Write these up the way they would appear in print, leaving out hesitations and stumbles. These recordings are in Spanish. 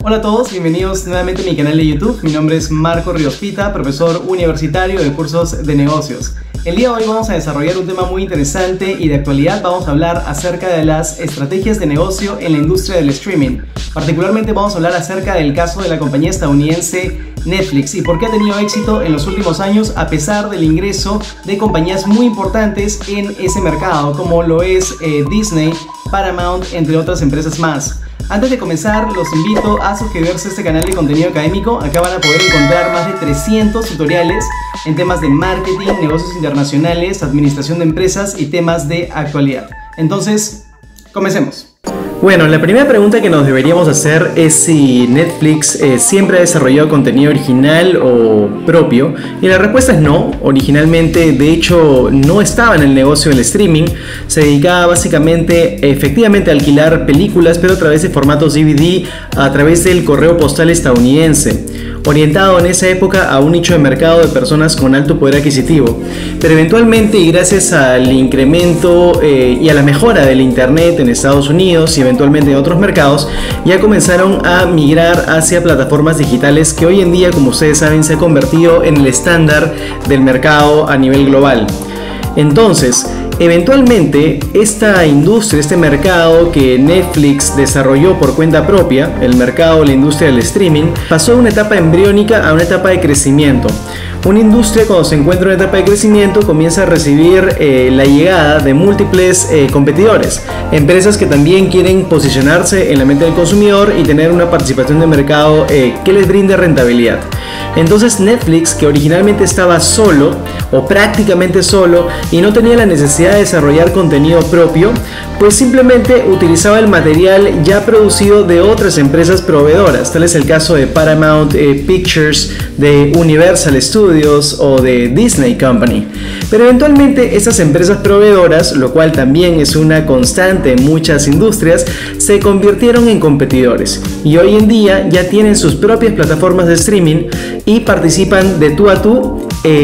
Hola a todos, bienvenidos nuevamente a mi canal de YouTube. Mi nombre es Marco Ríos Pita, profesor universitario de cursos de negocios. El día de hoy vamos a desarrollar un tema muy interesante y de actualidad. Vamos a hablar acerca de las estrategias de negocio en la industria del streaming. Particularmente vamos a hablar acerca del caso de la compañía estadounidense Netflix y por qué ha tenido éxito en los últimos años a pesar del ingreso de compañías muy importantes en ese mercado, como lo es Disney, Paramount, entre otras empresas más. Antes de comenzar, los invito a suscribirse a este canal de contenido académico. Acá van a poder encontrar más de 300 tutoriales en temas de marketing, negocios internacionales, administración de empresas y temas de actualidad. Entonces, comencemos. Bueno, la primera pregunta que nos deberíamos hacer es si Netflix siempre ha desarrollado contenido original o propio, y la respuesta es no. Originalmente, de hecho, no estaba en el negocio del streaming, se dedicaba básicamente, efectivamente, a alquilar películas, pero a través de formatos DVD, a través del correo postal estadounidense, orientado en esa época a un nicho de mercado de personas con alto poder adquisitivo. Pero eventualmente, y gracias al incremento y a la mejora del internet en Estados Unidos y eventualmente en otros mercados, ya comenzaron a migrar hacia plataformas digitales que hoy en día, como ustedes saben, se ha convertido en el estándar del mercado a nivel global. Entonces, eventualmente esta industria, este mercado que Netflix desarrolló por cuenta propia, el mercado de la industria del streaming, pasó de una etapa embriónica a una etapa de crecimiento. Una industria, cuando se encuentra en una etapa de crecimiento, comienza a recibir la llegada de múltiples competidores, empresas que también quieren posicionarse en la mente del consumidor y tener una participación de mercado que les brinde rentabilidad. Entonces Netflix, que originalmente estaba solo o prácticamente solo y no tenía la necesidad de desarrollar contenido propio, pues simplemente utilizaba el material ya producido de otras empresas proveedoras. Tal es el caso de Paramount Pictures, de Universal Studios o de Disney Company. Pero eventualmente estas empresas proveedoras, lo cual también es una constante en muchas industrias, se convirtieron en competidores y hoy en día ya tienen sus propias plataformas de streaming y participan de tú a tú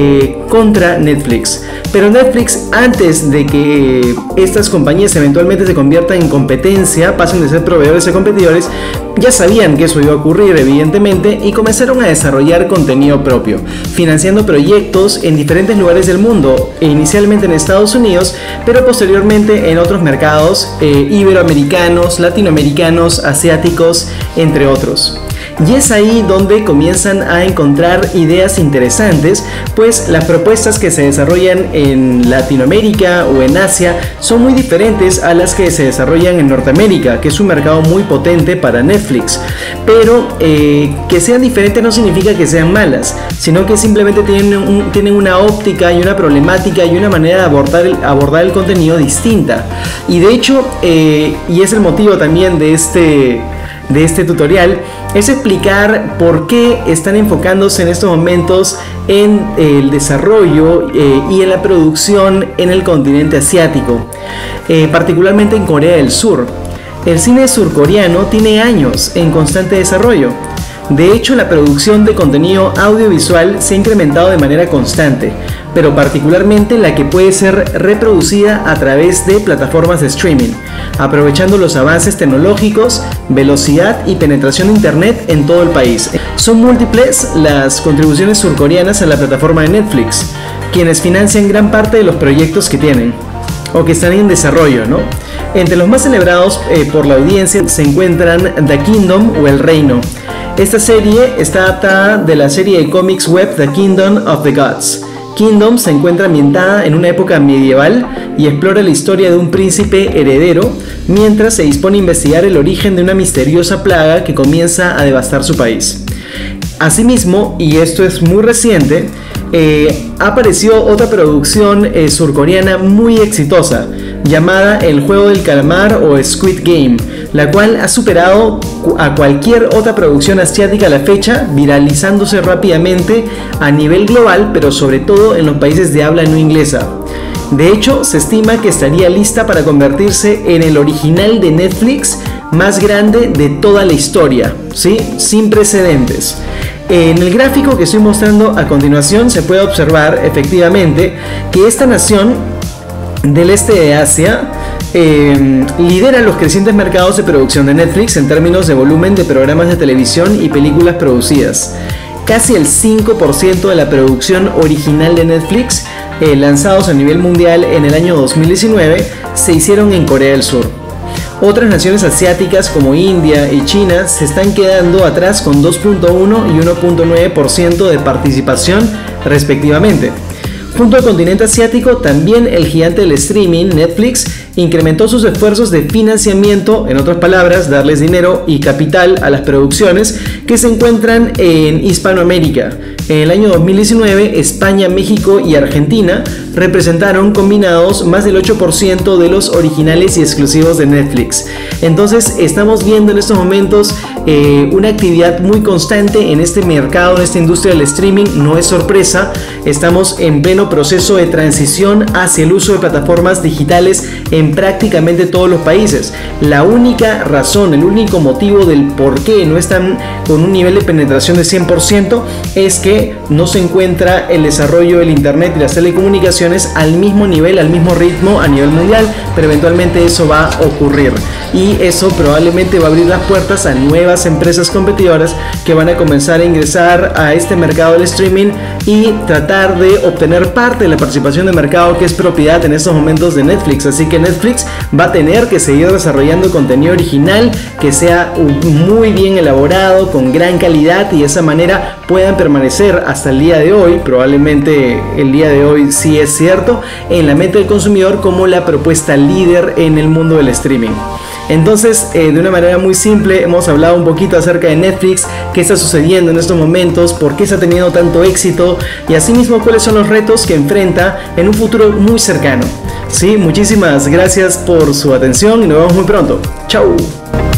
contra Netflix. Pero Netflix, antes de que estas compañías eventualmente se conviertan en competencia, pasen de ser proveedores a competidores, ya sabían que eso iba a ocurrir evidentemente y comenzaron a desarrollar contenido propio, financiando proyectos en diferentes lugares del mundo, inicialmente en Estados Unidos, pero posteriormente en otros mercados iberoamericanos, latinoamericanos, asiáticos, entre otros. Y es ahí donde comienzan a encontrar ideas interesantes, pues las propuestas que se desarrollan en Latinoamérica o en Asia son muy diferentes a las que se desarrollan en Norteamérica, que es un mercado muy potente para Netflix. Pero que sean diferentes no significa que sean malas, sino que simplemente tienen una óptica y una problemática y una manera de abordar el contenido distinta. Y de hecho, y es el motivo también de este tutorial, es explicar por qué están enfocándose en estos momentos en el desarrollo y en la producción en el continente asiático, particularmente en Corea del Sur. El cine surcoreano tiene años en constante desarrollo. De hecho, la producción de contenido audiovisual se ha incrementado de manera constante, pero particularmente la que puede ser reproducida a través de plataformas de streaming, aprovechando los avances tecnológicos, velocidad y penetración de internet en todo el país. Son múltiples las contribuciones surcoreanas a la plataforma de Netflix, quienes financian gran parte de los proyectos que tienen o que están en desarrollo, ¿no? Entre los más celebrados por la audiencia se encuentran The Kingdom o El Reino. Esta serie está adaptada de la serie de cómics web The Kingdom of the Gods. Kingdom se encuentra ambientada en una época medieval y explora la historia de un príncipe heredero mientras se dispone a investigar el origen de una misteriosa plaga que comienza a devastar su país. Asimismo, y esto es muy reciente, apareció otra producción surcoreana muy exitosa llamada El Juego del Calamar o Squid Game, la cual ha superado a cualquier otra producción asiática a la fecha, viralizándose rápidamente a nivel global, pero sobre todo en los países de habla no inglesa. De hecho, se estima que estaría lista para convertirse en el original de Netflix más grande de toda la historia, ¿sí? Sin precedentes. En el gráfico que estoy mostrando a continuación se puede observar efectivamente que esta nación del este de Asia lidera los crecientes mercados de producción de Netflix en términos de volumen de programas de televisión y películas producidas. Casi el 5% de la producción original de Netflix, lanzados a nivel mundial en el año 2019, se hicieron en Corea del Sur. Otras naciones asiáticas como India y China se están quedando atrás con 2.1 y 1.9% de participación respectivamente. Junto al continente asiático, también el gigante del streaming, Netflix, incrementó sus esfuerzos de financiamiento, en otras palabras, darles dinero y capital a las producciones que se encuentran en Hispanoamérica. En el año 2019, España, México y Argentina representaron combinados más del 8% de los originales y exclusivos de Netflix. Entonces estamos viendo en estos momentos una actividad muy constante en este mercado, en esta industria del streaming. No es sorpresa, estamos en pleno proceso de transición hacia el uso de plataformas digitales en prácticamente todos los países. La única razón, el único motivo del por qué no están con un nivel de penetración de 100% es que no se encuentra el desarrollo del internet y las telecomunicaciones al mismo nivel, al mismo ritmo a nivel mundial, pero eventualmente eso va a ocurrir y eso probablemente va a abrir las puertas a nuevas empresas competidoras que van a comenzar a ingresar a este mercado del streaming y tratar de obtener parte de la participación de mercado que es propiedad en estos momentos de Netflix. Así que Netflix va a tener que seguir desarrollando contenido original que sea muy bien elaborado, con gran calidad, y de esa manera puedan permanecer hasta el día de hoy, probablemente el día de hoy sí es cierto, en la mente del consumidor como la propuesta líder en el mundo del streaming. Entonces, de una manera muy simple, hemos hablado un poquito acerca de Netflix, qué está sucediendo en estos momentos, por qué está teniendo tanto éxito y asimismo cuáles son los retos que enfrenta en un futuro muy cercano. Sí, muchísimas gracias por su atención y nos vemos muy pronto. Chau.